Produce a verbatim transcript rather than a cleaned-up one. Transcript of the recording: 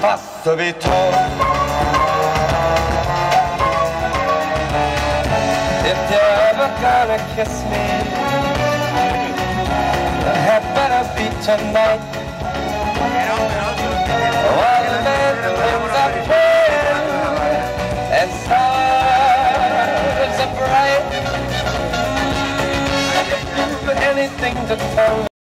to be told. If you're ever gonna kiss me, it had better be tonight. While the things are pale and stars are bright, I'd do anything to tell